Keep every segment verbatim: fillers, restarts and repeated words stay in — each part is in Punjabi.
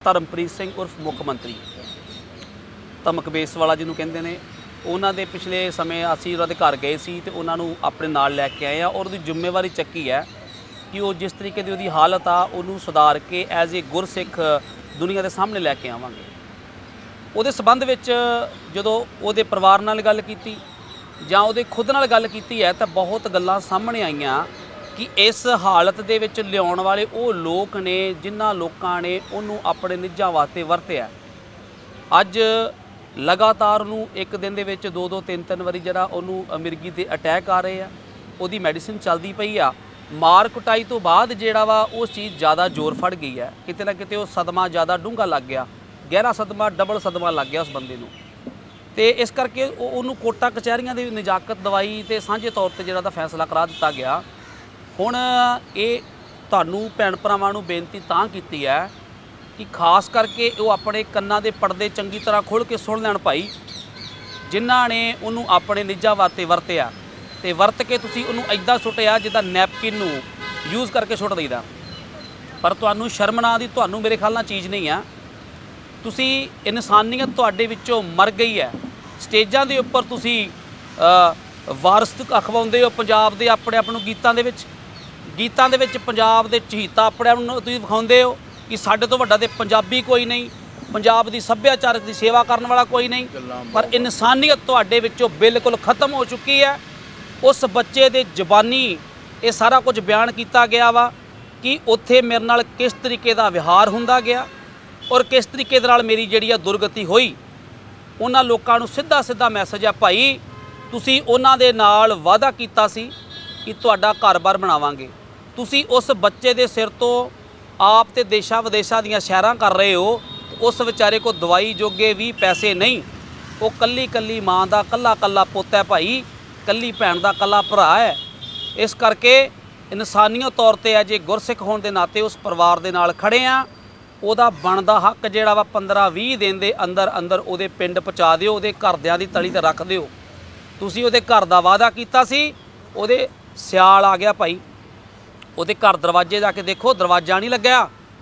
ਧਰਮਪ੍ਰੀਤ ਸਿੰਘ उर्फ मुख मंत्री ਧਮਕ ਬੇਸਵਾਲਾ ਜਿਹਨੂੰ ਕਹਿੰਦੇ ਨੇ, ਉਹਨਾਂ ਦੇ ਪਿਛਲੇ ਸਮੇਂ ਅਸੀਂ ਉਹਨਾਂ ਦੇ ਘਰ ਗਏ ਸੀ ਤੇ ਉਹਨਾਂ ਨੂੰ ਆਪਣੇ ਨਾਲ ਲੈ ਕੇ ਆਏ ਆ ਔਰ ਉਹਦੀ ਜ਼ਿੰਮੇਵਾਰੀ ਚੱਕੀ ਹੈ ਕਿ ਉਹ ਜਿਸ ਤਰੀਕੇ ਦੀ ਉਹਦੀ ਹਾਲਤ ਆ ਉਹਨੂੰ ਸੁਧਾਰ ਕੇ ਐਜ਼ ਏ ਗੁਰਸਿੱਖ ਦੁਨੀਆ ਦੇ ਸਾਹਮਣੇ ਲੈ ਕੇ ਆਵਾਂਗੇ। ਉਹਦੇ ਸੰਬੰਧ ਵਿੱਚ ਜਦੋਂ ਉਹਦੇ ਪਰਿਵਾਰ ਨਾਲ ਗੱਲ ਕੀਤੀ ਜਾਂ ਉਹਦੇ ਖੁਦ ਨਾਲ ਗੱਲ ਕੀਤੀ ਹੈ ਤਾਂ ਬਹੁਤ ਗੱਲਾਂ ਸਾਹਮਣੇ ਆਈਆਂ ਕਿ ਇਸ ਹਾਲਤ ਦੇ ਵਿੱਚ ਲਿਆਉਣ ਵਾਲੇ ਉਹ ਲੋਕ ਨੇ ਜਿਨ੍ਹਾਂ ਲੋਕਾਂ ਨੇ ਉਹਨੂੰ ਆਪਣੇ ਨਿੱਜਾਂ ਵਾਸਤੇ ਵਰਤਿਆ। ਅੱਜ ਲਗਾਤਾਰ ਉਹਨੂੰ ਇੱਕ ਦਿਨ ਦੇ ਵਿੱਚ ਦੋ ਦੋ ਤਿੰਨ ਤਿੰਨ ਵਾਰੀ ਜਿਹੜਾ ਉਹਨੂੰ ਮਿਰਗੀ ਦੇ ਅਟੈਕ ਆ ਰਹੇ ਆ, ਉਹਦੀ ਮੈਡੀਸਿਨ ਚੱਲਦੀ ਪਈ ਆ। ਮਾਰ ਕੁਟਾਈ ਤੋਂ ਬਾਅਦ ਜਿਹੜਾ ਵਾ ਉਹ ਚੀਜ਼ ਜ਼ਿਆਦਾ ਜ਼ੋਰ ਫੜ ਗਈ ਹੈ, ਕਿਤੇ ਨਾ ਕਿਤੇ ਉਹ ਸਦਮਾ ਜ਼ਿਆਦਾ ਡੂੰਘਾ ਲੱਗ ਗਿਆ, ਗਹਿਰਾ ਸਦਮਾ, ਡਬਲ ਸਦਮਾ ਲੱਗ ਗਿਆ ਉਸ ਬੰਦੇ ਨੂੰ। ਤੇ ਇਸ ਕਰਕੇ ਉਹ ਉਹਨੂੰ ਕੋਟਾ ਕਚਹਿਰੀਆਂ ਦੀ ਨਜਾਕਤ ਦਵਾਈ ਤੇ ਸਾਂਝੇ ਤੌਰ ਤੇ ਜਿਹੜਾ ਦਾ ਫੈਸਲਾ ਕਰਾ ਦਿੱਤਾ ਗਿਆ। ਹੁਣ ਇਹ ਤੁਹਾਨੂੰ ਭੈਣ ਭਰਾਵਾਂ ਨੂੰ ਬੇਨਤੀ ਤਾਂ ਕੀਤੀ ਹੈ कि खास करके वो अपने कन्ना के पड़दे चंगी तरह खोल के सुन लैन भाई, जिन्हों ने उन्होंने अपने निजा वास्ते वरत्या तो वरत के तुसी उन्होंने इदा सुटिया जिदा नैपकिन नूं यूज़ करके सुट दईदा। पर तुहानूं शर्म ना आती, तुहानूं मेरे ख्याल नाल चीज़ नहीं है। तुसी इंसानियत तुहाडे विचों मर गई है। स्टेजां दे उपर तुसी वारस अखवाउंदे हो पंजाब दे अपने आप नूं, गीतां दे विच गीतां दे विच पंजाब दे चहीता अपने आप नूं तुसी विखाउंदे हो कि साडे तो वड्डा ते पंजाबी कोई नहीं, पंजाब की सभ्याचारक की सेवा करने वाला कोई नहीं। पर इंसानियत तुहाडे विचों बिल्कुल खत्म हो चुकी है। उस बच्चे दे जबानी ये सारा कुछ बयान किया गया वा कि उत्थे मेरे नाल किस तरीके का व्यवहार हुंदा गया और किस तरीके दे नाल मेरी जिहड़ी दुर्गति हुई। उन्हां लोकां नूं सीधा सीधा मैसेज है भाई, तुसीं उन्हां दे नाल वादा कीता सी कि तुहाडा घर-बार बनावांगे, तुसीं उस बच्चे दे सिर तो आप तो देशा विदेशा दियां सैरां कर रहे हो, उस विचारे को दवाई जोगे भी पैसे नहीं। वो कल्ली कल्ली माँ का कल्ला कल्ला पुत है भाई, कल्ली भैन का कल्ला भरा है। इस करके इंसानियत तौर पर अजे गुरसिख होने के नाते उस परिवार के नाल खड़े हाँ। ਉਹਦਾ ਬਣਦਾ हक ਜਿਹੜਾ ਵਾ पंद्रह ਵੀਹ दिन के अंदर अंदर ਉਹਦੇ पिंड पहुँचा दिओ, ਉਹਦੇ ਘਰਦਿਆਂ ਦੀ तली ते रख दिओ। ਤੁਸੀਂ ਉਹਦੇ घर का वादा ਕੀਤਾ ਸੀ, ਉਹਦੇ ਸਿਆਲ आ गया भाई। ਉਹਦੇ घर दरवाजे जाके देखो, दरवाजा नहीं लग्या,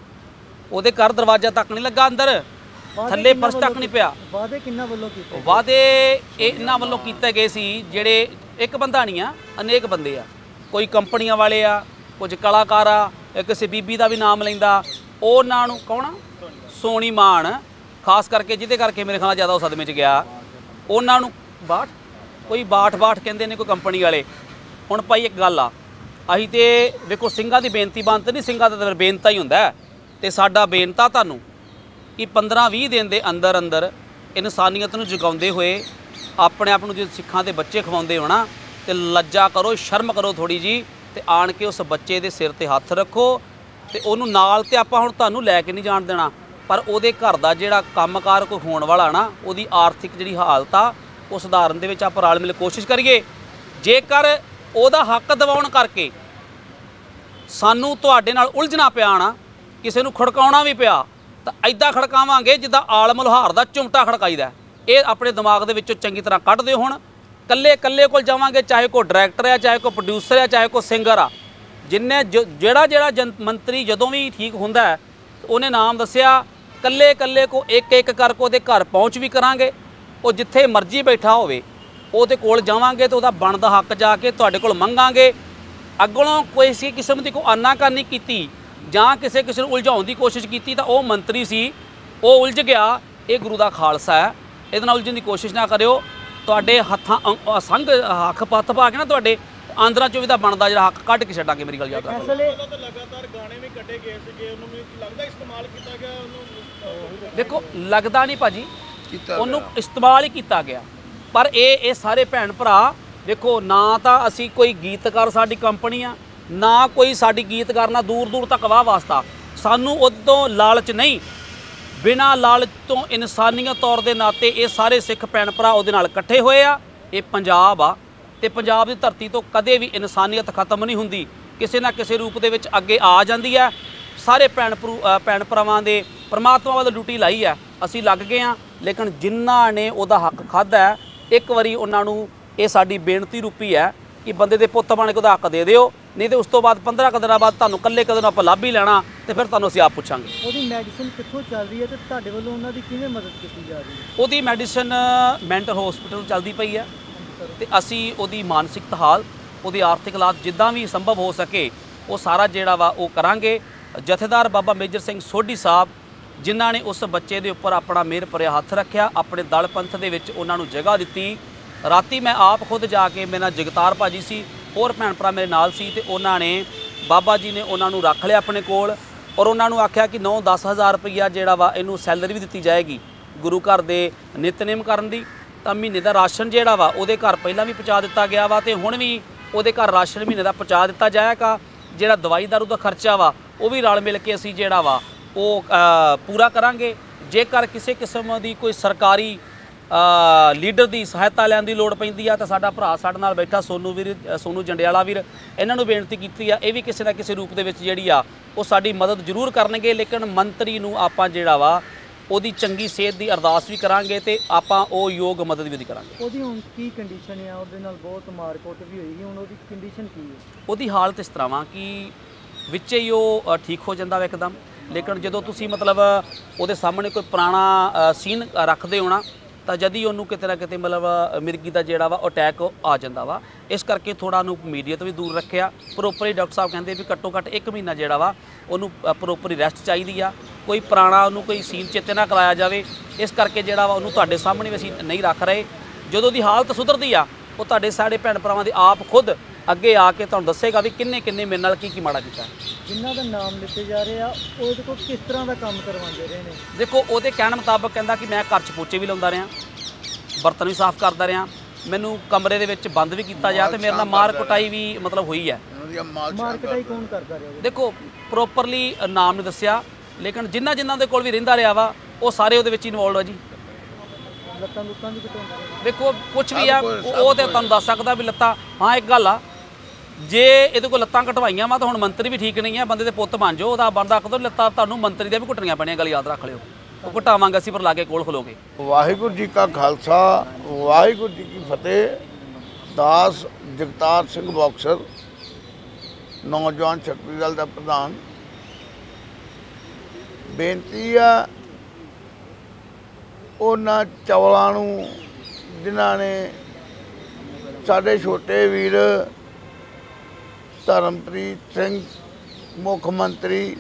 ਉਹਦੇ घर दरवाजा तक नहीं लगा, अंदर थल्ले फर्श तक नहीं पिया। वादे किन्ना वल्लों कीते? वादे इन्हां वल्लों कीते गए सी ਜਿਹੜੇ एक बंदा नहीं आ, अनेक बंदे आ, कोई कंपनियां वाले आ, कुछ कलाकार आ, एक किसी बीबी का भी नाम लैंदा। ਉਹਨਾਂ ਨੂੰ कौन सोनी मान खास करके जिहदे करके मेरे ख्याल ज़्यादा सदमे च गया, ਉਹਨਾਂ ਨੂੰ ਬਾਠ कोई बाठ बाठ कहते हैं कोई कंपनी वाले। हुण भाई एक गल आ, असीं तो देखो ਸਿੰਘਾਂ ਦੀ बेनती बनत नहीं, ਸਿੰਘਾਂ ਦਾ ਤਾਂ बेनता ही हुंदा ते साडा बेनता तुहानूं कि पंद्रह ਵੀਹ दिन के अंदर अंदर इंसानियत नूं जगाउंदे होए अपने आप नूं जे सिखां दे बच्चे खवाउंदे हो ना ते लज्जा करो, शर्म करो थोड़ी जी, ते आण के उस बच्चे दे सिर ते हत्थ रखो ते उहनूं नाल ते आपां हुण तुहानूं लै के नहीं जाण देना, पर उहदे घर दा जिहड़ा कंमकार कोई होण वाला ना, उहदी आर्थिक जिहड़ी हालत आ ਉਹ ਸੁਧਾਰਨ ਦੇ ਵਿੱਚ ਆਪਾਂ ਰਲ ਮਿਲ ਕੋਸ਼ਿਸ਼ ਕਰੀਏ। ਜੇਕਰ ਉਹਦਾ ਹੱਕ ਦਿਵਾਉਣ ਕਰਕੇ ਸਾਨੂੰ ਤੁਹਾਡੇ ਨਾਲ ਉਲਝਣਾ ਪਿਆ ਨਾ, ਕਿਸੇ ਨੂੰ ਖੜਕਾਉਣਾ ਵੀ ਪਿਆ, ਤਾਂ ਐਦਾਂ ਖੜਕਾਵਾਂਗੇ ਜਿੱਦਾਂ ਆਲਮ ਲੋਹਾਰ ਦਾ ਚੁੰਮਟਾ ਖੜਕਾਈਦਾ। ਇਹ ਆਪਣੇ ਦਿਮਾਗ ਦੇ ਵਿੱਚੋਂ ਚੰਗੀ ਤਰ੍ਹਾਂ ਕੱਢ ਦਿਓ। ਹੁਣ ਕੱਲੇ ਕੱਲੇ ਕੋਲ ਜਾਵਾਂਗੇ, ਚਾਹੇ ਕੋਈ ਡਾਇਰੈਕਟਰ ਆ, ਚਾਹੇ ਕੋਈ ਪ੍ਰੋਡਿਊਸਰ ਆ, ਚਾਹੇ ਕੋਈ ਸਿੰਗਰ ਆ, ਜਿੰਨੇ ਜਿਹੜਾ ਜਿਹੜਾ ਜਨ ਮੰਤਰੀ ਜਦੋਂ ਵੀ ਠੀਕ ਹੁੰਦਾ ਉਹਨੇ ਨਾਮ ਦੱਸਿਆ, ਕੱਲੇ ਕੱਲੇ ਕੋ ਇੱਕ ਇੱਕ ਕਰਕੇ ਉਹਦੇ ਘਰ ਪਹੁੰਚ ਵੀ ਕਰਾਂਗੇ। ਉਹ ਜਿੱਥੇ ਮਰਜ਼ੀ ਬੈਠਾ ਹੋਵੇ ਉਹਦੇ ਕੋਲ ਜਾਵਾਂਗੇ ਤੇ ਉਹਦਾ ਬਣਦਾ ਹੱਕ ਜਾ ਕੇ ਤੁਹਾਡੇ ਕੋਲ ਮੰਗਾਂਗੇ। ਅੱਗੋਂ ਕੋਈ ਸੀ ਕਿਸਮ ਦੀ ਕੋਈ ਆਨਾਕਾਨੀ ਕੀਤੀ ਜਾਂ ਕਿਸੇ ਕਿਸੇ ਨੂੰ ਉਲਝਾਉਣ ਦੀ ਕੋਸ਼ਿਸ਼ ਕੀਤੀ ਤਾਂ ਉਹ ਮੰਤਰੀ ਸੀ, ਉਹ ਉਲਝ ਗਿਆ। ਇਹ ਗੁਰੂ ਦਾ ਖਾਲਸਾ ਹੈ, ਇਹਦੇ ਨਾਲ ਉਲਝਣ ਦੀ ਕੋਸ਼ਿਸ਼ ਨਾ ਕਰਿਓ। ਤੁਹਾਡੇ ਹੱਥਾਂ ਸੰਗ ਹੱਕ ਪੱਥ ਪਾ ਕੇ ਨਾ ਤੁਹਾਡੇ ਆਂਦਰਾਂ ਚੋਂ ਵੀ ਤਾਂ ਬਣਦਾ ਜਿਹੜਾ ਹੱਕ ਕੱਢ ਕੇ ਛੱਡਾਂਗੇ। ਮੇਰੀ ਗੱਲ ਯਾਦ ਰੱਖੋ। ਲਗਾਤਾਰ ਗਾਣੇ ਵੀ ਕੱਢੇ ਗਏ ਸੀਗੇ, ਉਹਨੂੰ ਮੈਨੂੰ ਲੱਗਦਾ ਇਸਤੇਮਾਲ ਕੀਤਾ ਗਿਆ। ਉਹਨੂੰ ਦੇਖੋ ਲੱਗਦਾ ਨਹੀਂ ਭਾਜੀ, ਉਹਨੂੰ ਇਸਤੇਮਾਲ ਹੀ ਕੀਤਾ ਗਿਆ। पर ये ये सारे भैन भरा देखो, ना तो असी कोई गीतकार साडी कंपनी आ, ना कोई साडी गीतकार ना दूर दूर तक वाह वास्ता, सानू उदों लालच नहीं, बिना लालच तो इंसानियत तौर के नाते ये सारे सिख भैन भरा उहदे नाल इकट्ठे होए आ। ये पंजाब आ ते पंजाब की धरती तो कदे भी इंसानियत खत्म नहीं हुंदी, किसी ना किसी रूप दे विच अगे आ जांदी है। सारे भैन भरू भैन भरावां दे परमात्मा वाल ड्यूटी लाई है, असी लग गए हाँ। लेकिन जिन्हां ने उहदा हक खाधा है, एक बारी उन्होंने ये साड़ी बेनती रूपी है कि बंदे दे पुत्त बन के ਉਹਦਾ हक दे दिओ, नहीं तो उस तो बाद पंद्रह ਕੁ ਦਿਨਾਂ बाद ਤੁਹਾਨੂੰ ਕੱਲੇ ਕਦੇ ਨੂੰ ਆਪਾਂ ਲੱਭ ਹੀ ਲੈਣਾ ਤੇ ਫਿਰ ਤੁਹਾਨੂੰ ਅਸੀਂ ਆਪ ਪੁੱਛਾਂਗੇ। ਉਹਦੀ ਮੈਡੀਸਿਨ ਕਿੱਥੋਂ ਚੱਲ ਰਹੀ ਹੈ ਤੇ ਤੁਹਾਡੇ ਵੱਲੋਂ ਉਹਨਾਂ ਦੀ ਕਿਵੇਂ ਮਦਦ ਕੀਤੀ ਜਾ ਰਹੀ ਹੈ? ਉਹਦੀ ਮੈਡੀਸਨ ਮੈਂਟਲ ਹਸਪੀਟਲ ਚੱਲਦੀ ਪਈ ਹੈ ਤੇ ਅਸੀਂ ਉਹਦੀ ਮਾਨਸਿਕ ਹਾਲਤ, ਉਹਦੀ ਆਰਥਿਕ ਹਾਲਾਤ ਜਿੱਦਾਂ ਵੀ ਸੰਭਵ ਹੋ ਸਕੇ ਉਹ ਸਾਰਾ ਜਿਹੜਾ ਵਾ ਉਹ ਕਰਾਂਗੇ। ਜਥੇਦਾਰ ਬਾਬਾ ਮੇਜਰ ਸਿੰਘ ਸੋਢੀ ਸਾਹਿਬ ਜਿਨ੍ਹਾਂ ਨੇ ਉਸ ਬੱਚੇ ਦੇ ਉੱਪਰ ਆਪਣਾ ਮਿਹਰ ਭਰਿਆ ਹੱਥ ਰੱਖਿਆ, ਆਪਣੇ ਦਲ ਪੰਥ ਦੇ ਵਿੱਚ ਉਹਨਾਂ ਨੂੰ ਜਗ੍ਹਾ ਦਿੱਤੀ। ਰਾਤੀ ਮੈਂ ਆਪ ਖੁਦ ਜਾ ਕੇ, ਮੇਰੇ ਨਾਲ ਜਗਤਾਰ ਭਾਜੀ ਸੀ, ਹੋਰ ਭੈਣ ਭਰਾ ਮੇਰੇ ਨਾਲ ਸੀ ਤੇ ਉਹਨਾਂ ਨੇ ਬਾਬਾ ਜੀ ਨੇ ਉਹਨਾਂ ਨੂੰ ਰੱਖ ਲਿਆ ਆਪਣੇ ਕੋਲ ਔਰ ਉਹਨਾਂ ਨੂੰ ਆਖਿਆ ਕਿ ਨੌ ਦਸ ਹਜ਼ਾਰ ਰੁਪਈਆ ਜਿਹੜਾ ਵਾ ਇਹਨੂੰ ਸੈਲਰੀ ਵੀ ਦਿੱਤੀ ਜਾਏਗੀ ਗੁਰੂ ਘਰ ਦੇ ਨਿਤਨੇਮ ਕਰਨ ਦੀ। ਤਾਂ ਮਹੀਨੇ ਦਾ ਰਾਸ਼ਨ ਜਿਹੜਾ ਵਾ ਉਹਦੇ ਘਰ ਪਹਿਲਾਂ ਵੀ ਪਹੁੰਚਾ ਦਿੱਤਾ ਗਿਆ ਵਾ ਤੇ ਹੁਣ ਵੀ ਉਹਦੇ ਘਰ ਰਾਸ਼ਨ ਮਹੀਨੇ ਦਾ ਪਹੁੰਚਾ ਦਿੱਤਾ ਜਾਏਗਾ। ਜਿਹੜਾ ਦਵਾਈ ਦਾਰੂ ਦਾ ਖਰਚਾ ਵਾ ਉਹ ਵੀ ਰਲ ਮਿਲ ਕੇ ਅਸੀਂ ਜਿਹੜਾ ਵਾ ਉਹ ਪੂਰਾ ਕਰਾਂਗੇ। ਜੇਕਰ ਕਿਸੇ ਕਿਸਮ ਦੀ ਕੋਈ ਸਰਕਾਰੀ ਲੀਡਰ ਦੀ ਸਹਾਇਤਾ ਲੈਣ ਦੀ ਲੋੜ ਪੈਂਦੀ ਆ ਤਾਂ ਸਾਡਾ ਭਰਾ ਸਾਡੇ ਨਾਲ ਬੈਠਾ ਸੋਨੂ ਵੀਰ, ਸੋਨੂ ਜੰਡਿਆਲਾ ਵੀਰ, ਇਹਨਾਂ ਨੂੰ ਬੇਨਤੀ ਕੀਤੀ ਆ, ਇਹ ਵੀ ਕਿਸੇ ਨਾ ਕਿਸੇ ਰੂਪ ਦੇ ਵਿੱਚ ਜਿਹੜੀ ਆ ਉਹ ਸਾਡੀ ਮਦਦ ਜ਼ਰੂਰ ਕਰਨਗੇ। ਲੇਕਿਨ ਮੰਤਰੀ ਨੂੰ ਆਪਾਂ ਜਿਹੜਾ ਵਾ ਉਹਦੀ ਚੰਗੀ ਸਿਹਤ ਦੀ ਅਰਦਾਸ ਵੀ ਕਰਾਂਗੇ ਤੇ ਆਪਾਂ ਉਹ ਯੋਗ ਮਦਦ ਵੀ ਕਰਾਂਗੇ। ਉਹਦੀ ਹੁਣ ਕੀ ਕੰਡੀਸ਼ਨ ਆ? ਉਹਦੇ ਨਾਲ ਬਹੁਤ ਮਾਰਕੁੱਟ ਵੀ ਹੋਈ, ਹੁਣ ਉਹਦੀ ਕੰਡੀਸ਼ਨ ਕੀ ਹੈ? ਉਹਦੀ ਹਾਲਤ ਇਸ ਤਰ੍ਹਾਂ ਵਾ ਕਿ ਵਿੱਚੇ ਹੀ ਉਹ ਠੀਕ ਹੋ ਜਾਂਦਾ ਵਾ ਇੱਕਦਮ, ਲੇਕਿਨ ਜਦੋਂ ਤੁਸੀਂ ਮਤਲਬ ਉਹਦੇ ਸਾਹਮਣੇ ਕੋਈ ਪੁਰਾਣਾ ਸੀਨ ਰੱਖਦੇ ਹੋ ਨਾ ਤਾਂ ਜਦ ਹੀ ਉਹਨੂੰ ਕਿਤੇ ਨਾ ਕਿਤੇ ਮਤਲਬ ਮਿਰਗੀ ਦਾ ਜਿਹੜਾ ਵਾ ਅਟੈਕ ਆ ਜਾਂਦਾ ਵਾ। ਇਸ ਕਰਕੇ ਥੋੜ੍ਹਾ ਉਹਨੂੰ ਮੀਡੀਆ ਤੋਂ ਵੀ ਦੂਰ ਰੱਖਿਆ। ਪ੍ਰੋਪਰਲੀ ਡਾਕਟਰ ਸਾਹਿਬ ਕਹਿੰਦੇ ਵੀ ਘੱਟੋ ਘੱਟ ਇੱਕ ਮਹੀਨਾ ਜਿਹੜਾ ਵਾ ਉਹਨੂੰ ਪ੍ਰੋਪਰਲੀ ਰੈਸਟ ਚਾਹੀਦੀ ਆ, ਕੋਈ ਪੁਰਾਣਾ ਉਹਨੂੰ ਕੋਈ ਸੀਨ ਚੇਤੇ ਨਾ ਕਰਾਇਆ ਜਾਵੇ। ਇਸ ਕਰਕੇ ਜਿਹੜਾ ਵਾ ਉਹਨੂੰ ਤੁਹਾਡੇ ਸਾਹਮਣੇ ਵੀ ਅਸੀਂ ਨਹੀਂ ਰੱਖ ਰਹੇ। ਜਦੋਂ ਦੀ ਹਾਲਤ ਸੁਧਰਦੀ ਆ ਉਹ ਤੁਹਾਡੇ ਸਾਡੇ ਭੈਣ ਭਰਾਵਾਂ ਦੇ ਆਪ ਖੁਦ ਅੱਗੇ ਆ ਕੇ ਤੁਹਾਨੂੰ ਦੱਸੇਗਾ ਵੀ ਕਿੰਨੇ ਕਿੰਨੇ ਮੇਰੇ ਨਾਲ ਕੀ ਕੀ ਮਾੜਾ ਕੀਤਾ। ਜਿਨ੍ਹਾਂ ਦਾ ਨਾਮ ਲਿੱਤੇ ਜਾ ਰਹੇ ਆ ਉਹਦੇ ਕੋਲ ਕਿਸ ਤਰ੍ਹਾਂ ਦਾ ਕੰਮ ਕਰਵਾਉਂਦੇ ਰਹੇ ਨੇ? ਦੇਖੋ ਉਹਦੇ ਕਹਿਣ ਮੁਤਾਬਕ ਕਹਿੰਦਾ ਕਿ ਮੈਂ ਘਰ 'ਚ ਪੋਚੇ ਵੀ ਲਾਉਂਦਾ ਰਿਹਾ, ਬਰਤਨ ਵੀ ਸਾਫ਼ ਕਰਦਾ ਰਿਹਾ, ਮੈਨੂੰ ਕਮਰੇ ਦੇ ਵਿੱਚ ਬੰਦ ਵੀ ਕੀਤਾ ਜਾ ਤੇ ਮੇਰੇ ਨਾਲ ਮਾਰ ਕੁਟਾਈ ਵੀ ਮਤਲਬ ਹੋਈ ਹੈ। ਮਾਰ ਕੁਟਾਈ ਕੌਣ ਕਰਦਾ ਰਿਹਾ? ਦੇਖੋ ਪ੍ਰੋਪਰਲੀ ਨਾਮ ਨਹੀਂ ਦੱਸਿਆ, ਲੇਕਿਨ ਜਿਨ੍ਹਾਂ ਜਿਨ੍ਹਾਂ ਦੇ ਕੋਲ ਵੀ ਰਹਿੰਦਾ ਰਿਹਾ ਵਾ ਉਹ ਸਾਰੇ ਉਹਦੇ ਵਿੱਚ ਇਨਵੋਲਡ ਆ ਜੀ। ਲੱਤਾਂ ਲੁੱਤਾਂ ਵੀ ਕਟਾਉਂਦਾ? ਦੇਖੋ ਕੁਛ ਵੀ ਆ ਉਹ ਤੇ ਤੁਹਾਨੂੰ ਦੱਸ ਸਕਦਾ ਵੀ ਲੱਤਾਂ। ਹਾਂ ਇੱਕ ਗੱਲ ਆ, ਜੇ ਇਹਦੇ ਕੋਲ ਲੱਤਾਂ ਕਟਵਾਈਆਂ ਵਾ ਤਾਂ ਹੁਣ ਮੰਤਰੀ ਵੀ ਠੀਕ ਨਹੀਂ ਹੈ, ਬੰਦੇ ਦੇ ਪੁੱਤ ਬਣ ਜਾਓ, ਉਹਦਾ ਬਣਦਾ ਕਦੋਂ ਲੱਤਾਂ ਤੁਹਾਨੂੰ ਮੰਤਰੀ ਦੇ ਵੀ ਘੁੱਟਣੀਆਂ ਪੈਣੀਆਂ, ਗੱਲ ਯਾਦ ਰੱਖ ਲਿਓ। ਉਹ ਘਟਾਵਾਂਗੇ ਅਸੀਂ ਪਰ ਲਾਗੇ ਕੋਲ ਖਲੋ ਕੇ। ਵਾਹਿਗੁਰੂ ਜੀ ਕਾ ਖਾਲਸਾ, ਵਾਹਿਗੁਰੂ ਜੀ ਕੀ ਫਤਿਹ। ਦਾਸ ਜਗਤਾਰ ਸਿੰਘ ਬਾਕਸਰ, ਨੌਜਵਾਨ ਸ਼ਕਤੀ ਦਲ ਦਾ ਪ੍ਰਧਾਨ। ਬੇਨਤੀ ਆ ਉਹਨਾਂ ਚੌਲਾਂ ਨੂੰ ਜਿਨ੍ਹਾਂ ਨੇ ਸਾਡੇ ਛੋਟੇ ਵੀਰ ਧਰਮਪ੍ਰੀਤ ਸਿੰਘ ਮੁੱਖ ਮੰਤਰੀ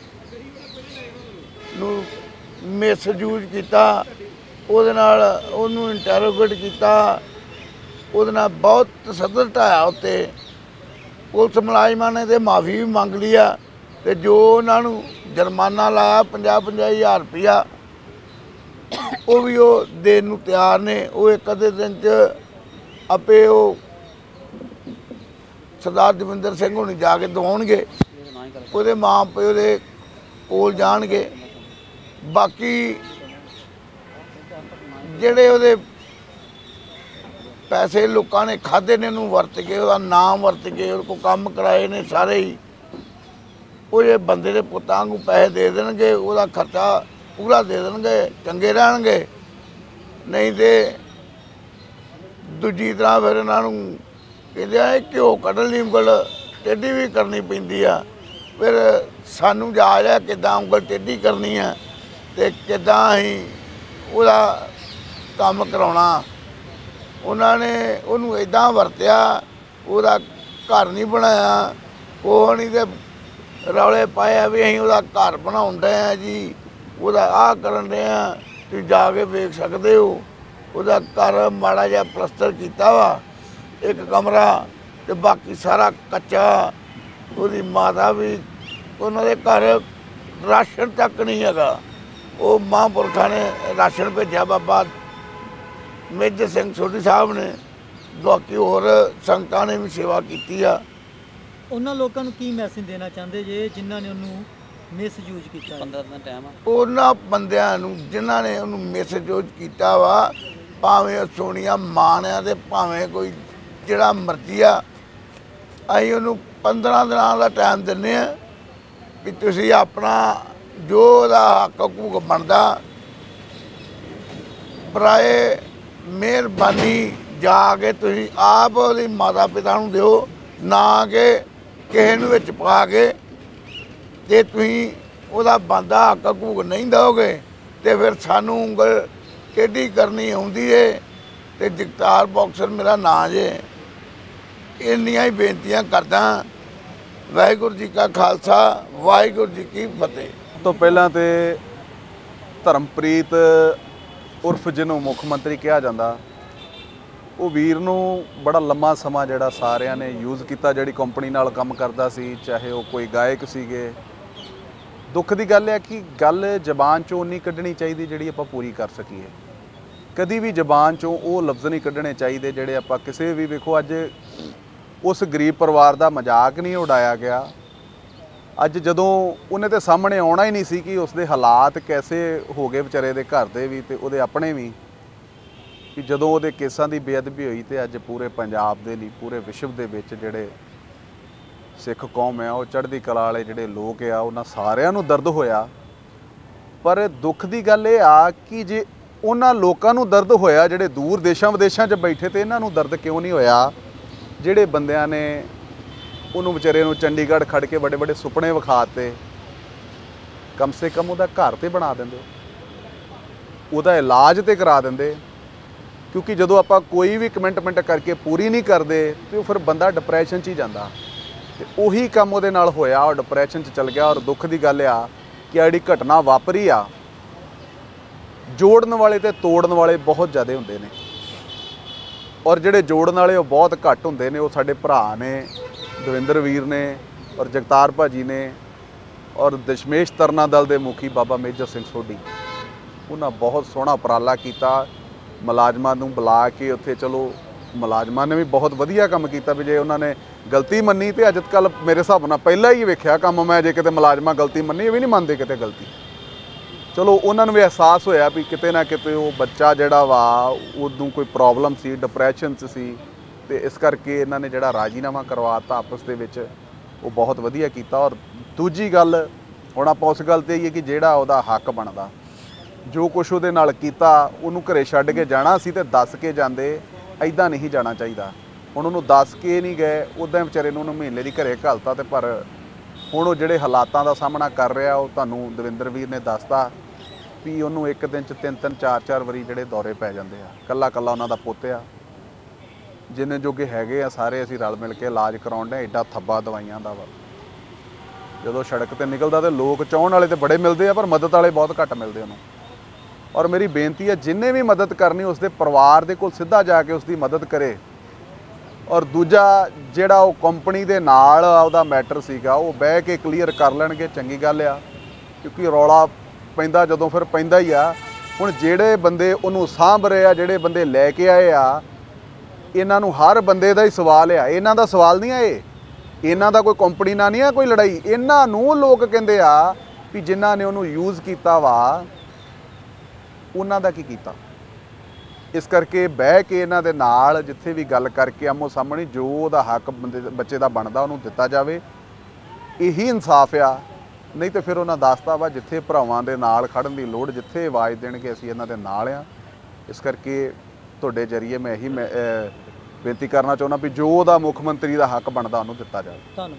ਨੂੰ ਮਿਸਯੂਜ਼ ਕੀਤਾ, ਉਹਦੇ ਨਾਲ ਉਹਨੂੰ ਇੰਟਰੋਗੇਟ ਕੀਤਾ, ਉਹਦੇ ਨਾਲ ਬਹੁਤ ਤਸ਼ੱਦਦ ਢਾਇਆ ਉੱਤੇ। ਪੁਲਿਸ ਮੁਲਾਜ਼ਮਾਂ ਨੇ ਤੇ ਮਾਫੀ ਵੀ ਮੰਗ ਲਈ ਆ ਤੇ ਜੋ ਉਹਨਾਂ ਨੂੰ ਜੁਰਮਾਨਾ ਲਾਇਆ ਪੰਜਾਹ ਪੰਜਾਹ ਹਜ਼ਾਰ ਰੁਪਈਆ ਉਹ ਵੀ ਉਹ ਦੇਣ ਨੂੰ ਤਿਆਰ ਨੇ। ਉਹ ਇੱਕ ਅੱਧੇ ਦਿਨ 'ਚ ਆਪੇ ਉਹ ਸਰਦਾਰ ਦਵਿੰਦਰ ਸਿੰਘ ਹੁਣੀ ਜਾ ਕੇ ਦਿਵਾਉਣਗੇ, ਉਹਦੇ ਮਾਂ ਪਿਓ ਦੇ ਕੋਲ ਜਾਣਗੇ। ਬਾਕੀ ਜਿਹੜੇ ਉਹਦੇ ਪੈਸੇ ਲੋਕਾਂ ਨੇ ਖਾਧੇ ਨੇ ਉਹਨੂੰ ਵਰਤ ਕੇ, ਉਹਦਾ ਨਾਮ ਵਰਤ ਕੇ ਉਹਦੇ ਕੋਲ ਕੰਮ ਕਰਾਏ ਨੇ ਸਾਰੇ ਹੀ, ਉਹ ਜੇ ਬੰਦੇ ਦੇ ਪੁੱਤਾਂ ਨੂੰ ਪੈਸੇ ਦੇ ਦੇਣਗੇ ਉਹਦਾ ਖਰਚਾ ਪੂਰਾ ਦੇ ਦੇਣਗੇ, ਚੰਗੇ ਰਹਿਣਗੇ। ਨਹੀਂ ਤੇ ਦੂਜੀ ਤਰ੍ਹਾਂ ਫਿਰ ਇਹਨਾਂ ਨੂੰ ਕਹਿੰਦੇ ਆ ਘਿਓ ਕੱਢਣ ਲਈ ਉਂਗਲ ਟੇਢੀ ਵੀ ਕਰਨੀ ਪੈਂਦੀ ਆ। ਫਿਰ ਸਾਨੂੰ ਜਾਚ ਆ ਕਿੱਦਾਂ ਉਂਗਲ ਟੇਢੀ ਕਰਨੀ ਆ ਅਤੇ ਕਿੱਦਾਂ ਅਸੀਂ ਉਹਦਾ ਕੰਮ ਕਰਾਉਣਾ। ਉਹਨਾਂ ਨੇ ਉਹਨੂੰ ਇੱਦਾਂ ਵਰਤਿਆ, ਉਹਦਾ ਘਰ ਨਹੀਂ ਬਣਾਇਆ, ਉਹ ਨਹੀਂ ਤੇ ਰੌਲੇ ਪਾਇਆ ਵੀ ਅਸੀਂ ਉਹਦਾ ਘਰ ਬਣਾਉਣ ਡਏ ਹਾਂ ਜੀ, ਉਹਦਾ ਆਹ ਕਰਨ ਡਏ ਹਾਂ, ਤੁਸੀਂ ਜਾ ਕੇ ਵੇਖ ਸਕਦੇ ਹੋ। ਉਹਦਾ ਘਰ ਮਾੜਾ ਜਿਹਾ ਪਲਸਤਰ ਕੀਤਾ ਵਾ, ਇੱਕ ਕਮਰਾ, ਤੇ ਬਾਕੀ ਸਾਰਾ ਕੱਚਾ। ਉਹਦੀ ਮਾਤਾ ਵੀ, ਉਹਨਾਂ ਦੇ ਘਰ ਰਾਸ਼ਨ ਤੱਕ ਨਹੀਂ ਹੈਗਾ। ਉਹ ਮਹਾਂਪੁਰਖਾਂ ਨੇ ਰਾਸ਼ਨ ਭੇਜਿਆ ਬਾਬਾ ਮੇਜਰ ਸਿੰਘ ਸੋਢੀ ਸਾਹਿਬ ਨੇ, ਬਾਕੀ ਹੋਰ ਸੰਗਤਾਂ ਨੇ ਵੀ ਸੇਵਾ ਕੀਤੀ ਆ। ਉਹਨਾਂ ਲੋਕਾਂ ਨੂੰ ਕੀ ਮੈਸੇਜ ਦੇਣਾ ਚਾਹੁੰਦੇ ਜੇ ਜਿਨ੍ਹਾਂ ਨੇ ਉਹਨੂੰ ਮਿਸਯੂਜ਼ ਕੀਤਾ? ਪੰਦਰਾਂ ਦਿਨ ਟਾਈਮ ਆ ਉਹਨਾਂ ਬੰਦਿਆਂ ਨੂੰ ਜਿਨ੍ਹਾਂ ਨੇ ਉਹਨੂੰ ਮਿਸਯੂਜ਼ ਕੀਤਾ ਵਾ, ਭਾਵੇਂ ਸੋਨੀਆ ਮਾਨ ਆ ਤੇ ਭਾਵੇਂ ਕੋਈ ਜਿਹੜਾ ਮਰਜ਼ੀ ਆ, ਅਸੀਂ ਉਹਨੂੰ ਪੰਦਰਾਂ ਦਿਨਾਂ ਦਾ ਟਾਈਮ ਦਿੰਦੇ ਹਾਂ ਵੀ ਤੁਸੀਂ ਆਪਣਾ ਜੋ ਉਹਦਾ ਹੱਕ ਹਕੂਕ ਬਣਦਾ ਬਰਾਏ ਮਿਹਰਬਾਨੀ ਜਾ ਕੇ ਤੁਸੀਂ ਆਪ ਉਹਦੀ ਮਾਤਾ ਪਿਤਾ ਨੂੰ ਦਿਓ। ਨਾ ਕਿ ਕਿਸੇ ਨੂੰ ਵਿੱਚ ਪਾ ਕੇ ਤੇ ਤੁਸੀਂ ਉਹਦਾ ਬੰਦਾ ਹੱਕ ਹਕੂਕ ਨਹੀਂ ਦਿਓਗੇ ਤੇ ਫਿਰ ਸਾਨੂੰ ਉਂਗਲ ਟੇਢੀ ਕਰਨੀ ਆਉਂਦੀ ਏ। ਤੇ ਜਗਤਾਰ ਬਾਕਸਰ ਮੇਰਾ ਨਾਂ ਜੇ। ਇੰਨੀਆਂ ਹੀ ਬੇਨਤੀਆਂ ਕਰਦਾ। ਵਾਹਿਗੁਰੂ ਜੀ ਕਾ ਖਾਲਸਾ, ਵਾਹਿਗੁਰੂ ਜੀ ਕੀ ਫਤਿਹ। ਤੋਂ ਪਹਿਲਾਂ ਤੇ ਧਰਮਪ੍ਰੀਤ ਉਰਫ ਜਿਹਨੂੰ ਮੁੱਖ ਮੰਤਰੀ ਕਿਹਾ ਜਾਂਦਾ, ਉਹ ਵੀਰ ਨੂੰ ਬੜਾ ਲੰਮਾ ਸਮਾਂ ਜਿਹੜਾ ਸਾਰਿਆਂ ਨੇ ਯੂਜ਼ ਕੀਤਾ, ਜਿਹੜੀ ਕੰਪਨੀ ਨਾਲ ਕੰਮ ਕਰਦਾ ਸੀ, ਚਾਹੇ ਉਹ ਕੋਈ ਗਾਇਕ ਸੀਗੇ। ਦੁੱਖ ਦੀ ਗੱਲ ਹੈ ਕਿ ਗੱਲ ਜ਼ਬਾਨ 'ਚੋਂ ਉਨੀ ਕੱਢਣੀ ਚਾਹੀਦੀ ਜਿਹੜੀ ਆਪਾਂ ਪੂਰੀ ਕਰ ਸਕੀਏ। ਕਦੀ ਵੀ ਜ਼ਬਾਨ 'ਚੋਂ ਉਹ ਲਫ਼ਜ਼ ਨਹੀਂ ਕੱਢਣੇ ਚਾਹੀਦੇ ਜਿਹੜੇ ਆਪਾਂ ਕਿਸੇ ਵੀ, ਵੇਖੋ ਅੱਜ ਉਸ ਗਰੀਬ ਪਰਿਵਾਰ ਦਾ ਮਜ਼ਾਕ ਨਹੀਂ ਉਡਾਇਆ ਗਿਆ। ਅੱਜ ਜਦੋਂ ਉਹਨੇ ਤੇ ਸਾਹਮਣੇ ਆਉਣਾ ਹੀ ਨਹੀਂ ਸੀ ਕਿ ਉਸਦੇ ਹਾਲਾਤ ਕੈਸੇ ਹੋ ਗਏ ਵਿਚਾਰੇ ਦੇ ਘਰ ਦੇ ਵੀ ਤੇ ਉਹਦੇ ਆਪਣੇ ਵੀ, ਕਿ ਜਦੋਂ ਉਹਦੇ ਕੇਸਾਂ ਦੀ ਬੇਅਦਬੀ ਹੋਈ ਤੇ ਅੱਜ ਪੂਰੇ ਪੰਜਾਬ ਦੇ ਲਈ, ਪੂਰੇ ਵਿਸ਼ਵ ਦੇ ਵਿੱਚ ਜਿਹੜੇ ਸਿੱਖ ਕੌਮ ਆ, ਉਹ ਚੜ੍ਹਦੀ ਕਲਾ ਵਾਲੇ ਜਿਹੜੇ ਲੋਕ ਆ, ਉਹਨਾਂ ਸਾਰਿਆਂ ਨੂੰ ਦਰਦ ਹੋਇਆ। ਪਰ ਦੁੱਖ ਦੀ ਗੱਲ ਇਹ ਆ ਕਿ ਜੇ ਉਹਨਾਂ ਲੋਕਾਂ ਨੂੰ ਦਰਦ ਹੋਇਆ ਜਿਹੜੇ ਦੂਰ ਦੇਸ਼ਾਂ ਵਿਦੇਸ਼ਾਂ 'ਚ ਬੈਠੇ, ਤੇ ਇਹਨਾਂ ਨੂੰ ਦਰਦ ਕਿਉਂ ਨਹੀਂ ਹੋਇਆ ਜਿਹੜੇ ਬੰਦਿਆਂ ਨੇ ਉਹਨੂੰ ਵਿਚਾਰੇ ਨੂੰ ਚੰਡੀਗੜ੍ਹ ਖੜ ਕੇ ਵੱਡੇ ਵੱਡੇ ਸੁਪਨੇ ਵਿਖਾਤੇ। ਕਮ ਸੇ ਕਮ ਉਹਦਾ ਘਰ ਤੇ ਬਣਾ ਦਿੰਦੇ, ਉਹਦਾ ਇਲਾਜ ਤੇ ਕਰਾ ਦਿੰਦੇ। ਕਿਉਂਕਿ ਜਦੋਂ ਆਪਾਂ ਕੋਈ ਵੀ ਕਮੈਂਟਮੈਂਟ ਕਰਕੇ ਪੂਰੀ ਨਹੀਂ ਕਰਦੇ ਤੇ ਉਹ ਫਿਰ ਬੰਦਾ ਡਿਪਰੈਸ਼ਨ 'ਚ ਹੀ ਜਾਂਦਾ। ਤੇ ਉਹੀ ਕੰਮ ਉਹਦੇ ਨਾਲ ਹੋਇਆ, ਉਹ ਡਿਪਰੈਸ਼ਨ 'ਚ ਚਲ ਗਿਆ। ਔਰ ਦੁੱਖ ਦੀ ਗੱਲ ਆ ਕਿ ਜਿਹੜੀ ਘਟਨਾ ਵਾਪਰੀ ਆ, ਜੋੜਨ ਵਾਲੇ ਤੇ ਤੋੜਨ ਵਾਲੇ ਬਹੁਤ ਜ਼ਿਆਦਾ ਹੁੰਦੇ ਨੇ, ਔਰ ਜਿਹੜੇ ਜੋੜਨ ਵਾਲੇ ਉਹ ਬਹੁਤ ਘੱਟ ਹੁੰਦੇ ਨੇ। ਉਹ ਸਾਡੇ ਭਰਾ ਨੇ, ਦਵਿੰਦਰ ਵੀਰ ਨੇ, ਔਰ ਜਗਤਾਰ ਭਾਜੀ ਨੇ, ਔਰ ਦਸ਼ਮੇਸ਼ ਤਰਨਾ ਦਲ ਦੇ ਮੁਖੀ ਬਾਬਾ ਮੇਜਰ ਸਿੰਘ ਸੋਢੀ। ਉਹਨਾਂ ਬਹੁਤ ਸੋਹਣਾ ਉਪਰਾਲਾ ਕੀਤਾ, ਮੁਲਾਜ਼ਮਾਂ ਨੂੰ ਬੁਲਾ ਕੇ ਉੱਥੇ। ਚਲੋ ਮੁਲਾਜ਼ਮਾਂ ਨੇ ਵੀ ਬਹੁਤ ਵਧੀਆ ਕੰਮ ਕੀਤਾ ਵੀ ਜੇ ਉਹਨਾਂ ਨੇ ਗਲਤੀ ਮੰਨੀ ਤੇ ਅੱਜ ਕੱਲ੍ਹ ਮੇਰੇ ਹਿਸਾਬ ਨਾਲ ਪਹਿਲਾਂ ਹੀ ਵੇਖਿਆ ਕੰਮ ਮੈਂ, ਜੇ ਕਿਤੇ ਮੁਲਾਜ਼ਮਾਂ ਗਲਤੀ ਮੰਨੀ, ਇਹ ਵੀ ਨਹੀਂ ਮੰਨਦੇ ਕਿਤੇ ਗਲਤੀ। ਚਲੋ ਉਹਨਾਂ ਨੂੰ ਵੀ ਅਹਿਸਾਸ ਹੋਇਆ ਵੀ ਕਿਤੇ ਨਾ ਕਿਤੇ ਉਹ ਬੱਚਾ ਜਿਹੜਾ ਵਾ ਉਦੋਂ ਕੋਈ ਪ੍ਰੋਬਲਮ ਸੀ, ਡਿਪਰੈਸ਼ਨ 'ਚ ਸੀ, ਤੇ ਇਸ ਕਰਕੇ ਇਹਨਾਂ ਨੇ ਜਿਹੜਾ ਰਾਜੀਨਾਮਾ ਕਰਵਾਤਾ ਆਪਸ ਦੇ ਵਿੱਚ, ਉਹ ਬਹੁਤ ਵਧੀਆ ਕੀਤਾ। ਔਰ ਦੂਜੀ ਗੱਲ, ਹੁਣ ਆਪਾਂ ਉਸ ਗੱਲ 'ਤੇ ਆਈਏ ਕਿ ਜਿਹੜਾ ਉਹਦਾ ਹੱਕ ਬਣਦਾ, ਜੋ ਕੁਛ ਉਹਦੇ ਨਾਲ ਕੀਤਾ, ਉਹਨੂੰ ਘਰੇ ਛੱਡ ਕੇ ਜਾਣਾ ਸੀ ਤੇ ਦੱਸ ਕੇ ਜਾਂਦੇ, ਐਦਾਂ ਨਹੀਂ ਜਾਣਾ ਚਾਹੀਦਾ। ਹੁਣ ਉਹਨੂੰ ਦੱਸ ਕੇ ਨਹੀਂ ਗਏ, ਉੱਦਾਂ ਵਿਚਾਰੇ ਨੂੰ ਉਹਨੂੰ ਮਹੀਨੇ ਦੀ ਘਰੇ ਘੱਲਤਾ। ਤੇ ਪਰ ਹੁਣ ਉਹ ਜਿਹੜੇ ਹਾਲਾਤਾਂ ਦਾ ਸਾਹਮਣਾ ਕਰ ਰਿਹਾ, ਉਹ ਤੁਹਾਨੂੰ ਦਵਿੰਦਰ ਵੀਰ ਨੇ ਦੱਸਤਾ ਵੀ ਉਹਨੂੰ ਇੱਕ ਦਿਨ 'ਚ ਤਿੰਨ ਤਿੰਨ ਚਾਰ ਚਾਰ ਵਾਰੀ ਜਿਹੜੇ ਦੌਰੇ ਪੈ ਜਾਂਦੇ ਆ। ਕੱਲਾ ਕੱਲਾ ਉਹਨਾਂ ਦਾ ਪੁੱਤ ਆ, ਜਿੰਨੇ ਜੋਗੇ ਹੈਗੇ ਆ ਸਾਰੇ ਅਸੀਂ ਰਲ ਮਿਲ ਕੇ ਇਲਾਜ ਕਰਾਉਣ ਦੇ। ਐਡਾ ਥੱਬਾ ਦਵਾਈਆਂ ਦਾ ਵਾ, ਜਦੋਂ ਸੜਕ 'ਤੇ ਨਿਕਲਦਾ ਤੇ ਲੋਕ ਚਾਹੁਣ ਵਾਲੇ ਤੇ ਬੜੇ ਮਿਲਦੇ ਆ, ਪਰ ਮਦਦ ਵਾਲੇ ਬਹੁਤ ਘੱਟ ਮਿਲਦੇ ਉਹਨੂੰ। ਔਰ ਮੇਰੀ ਬੇਨਤੀ ਹੈ, ਜਿੰਨੇ ਵੀ ਮਦਦ ਕਰਨੀ ਉਸਦੇ ਪਰਿਵਾਰ ਦੇ ਕੋਲ ਸਿੱਧਾ ਜਾ ਕੇ ਉਸਦੀ ਮਦਦ ਕਰੇ। ਔਰ ਦੂਜਾ ਜਿਹੜਾ ਉਹ ਕੰਪਨੀ ਦੇ ਨਾਲ ਉਹਦਾ ਮੈਟਰ ਸੀਗਾ, ਉਹ ਬਹਿ ਕੇ ਕਲੀਅਰ ਕਰ ਲੈਣਗੇ, ਚੰਗੀ ਗੱਲ ਆ। ਕਿਉਂਕਿ ਰੌਲਾ ਪੈਂਦਾ ਜਦੋਂ ਫਿਰ ਪੈਂਦਾ ਹੀ ਆ। ਹੁਣ ਜਿਹੜੇ ਬੰਦੇ ਉਹਨੂੰ ਸਾਂਭ ਰਹੇ ਆ, ਜਿਹੜੇ ਬੰਦੇ ਲੈ ਕੇ ਆਏ ਆ, ਇਹਨਾਂ ਨੂੰ ਹਰ ਬੰਦੇ ਦਾ ਹੀ ਸਵਾਲ ਆ। ਇਹਨਾਂ ਦਾ ਸਵਾਲ ਨਹੀਂ ਆ, ਇਹ ਇਹਨਾਂ ਦਾ ਕੋਈ ਕੰਪਨੀ ਨਾਲ ਨਹੀਂ ਆ ਕੋਈ ਲੜਾਈ। ਇਹਨਾਂ ਨੂੰ ਲੋਕ ਕਹਿੰਦੇ ਆ ਵੀ ਜਿਨ੍ਹਾਂ ਨੇ ਉਹਨੂੰ ਯੂਜ਼ ਕੀਤਾ ਵਾ, ਉਹਨਾਂ ਦਾ ਕੀ ਕੀਤਾ। ਇਸ ਕਰਕੇ ਬਹਿ ਕੇ ਇਹਨਾਂ ਦੇ ਨਾਲ ਜਿੱਥੇ ਵੀ ਗੱਲ ਕਰਕੇ ਆਮੋ ਸਾਹਮਣੇ ਜੋ ਉਹਦਾ ਹੱਕ ਬੰਦੇ ਬੱਚੇ ਦਾ ਬਣਦਾ ਉਹਨੂੰ ਦਿੱਤਾ ਜਾਵੇ, ਇਹੀ ਇਨਸਾਫ ਆ। ਨਹੀਂ ਤਾਂ ਫਿਰ ਉਹਨਾਂ ਦੱਸਤਾ ਵਾ ਜਿੱਥੇ ਭਰਾਵਾਂ ਦੇ ਨਾਲ ਖੜਨ ਦੀ ਲੋੜ, ਜਿੱਥੇ ਆਵਾਜ਼ ਦੇਣਗੇ ਅਸੀਂ ਇਹਨਾਂ ਦੇ ਨਾਲ ਆ। ਇਸ ਕਰਕੇ ਤੁਹਾਡੇ ਜ਼ਰੀਏ ਮੈਂ ਇਹੀ ਮੈਂ ਬੇਨਤੀ ਕਰਨਾ ਚਾਹੁੰਦਾ ਵੀ ਜੋ ਉਹਦਾ ਮੁੱਖ ਮੰਤਰੀ ਦਾ ਹੱਕ ਬਣਦਾ ਉਹਨੂੰ ਦਿੱਤਾ ਜਾਵੇ। ਧੰਨਵਾਦ।